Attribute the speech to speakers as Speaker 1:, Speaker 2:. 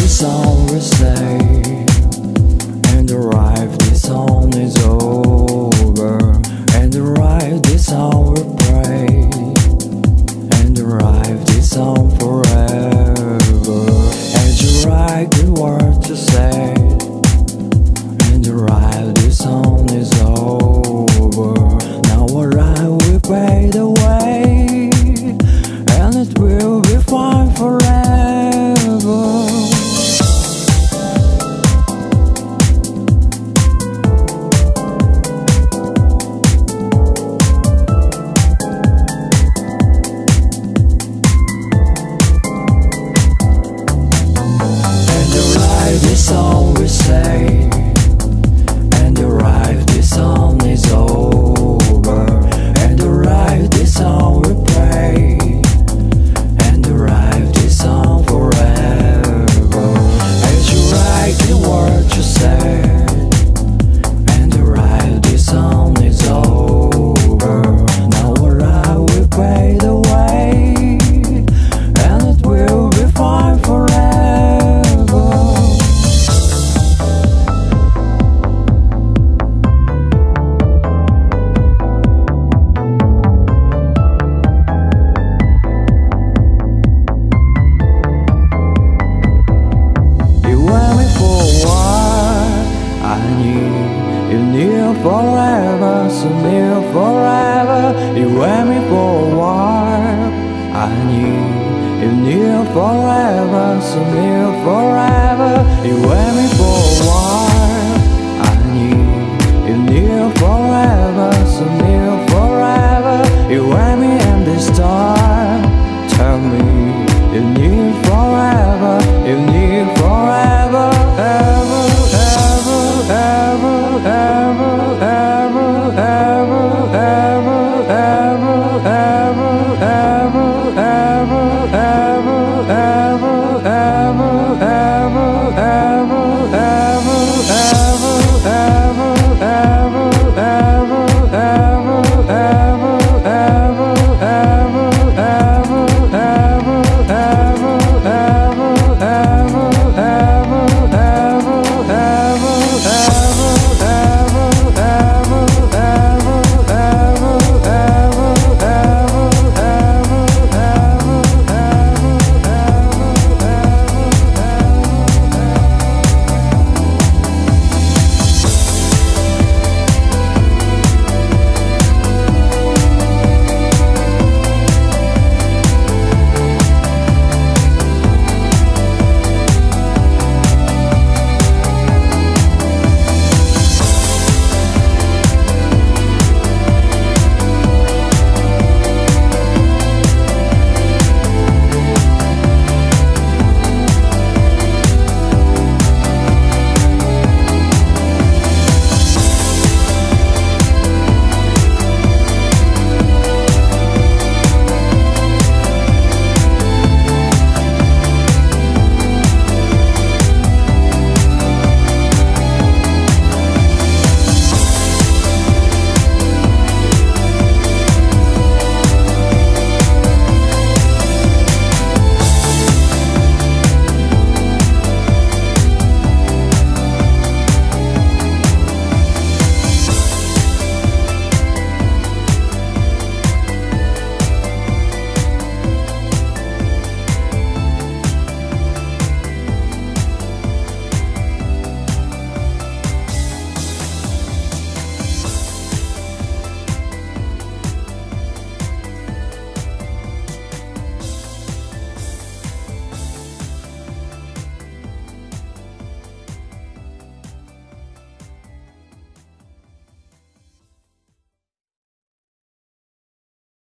Speaker 1: this song we say, and the ride this song is over, and the ride this song we pray, and the ride this song forever. As you write the word to say, and the ride this song is over. Now our ride will fade away, and it will be fine forever. This song we say, and the ride this song is over, and the ride this song we pray, and the ride this song forever. As you write the word you said, and the ride this song is over. Now our ride will fade away, and it will be fine forever. You knew forever, so near forever. You had me for a while. I knew you knew forever, so near forever. You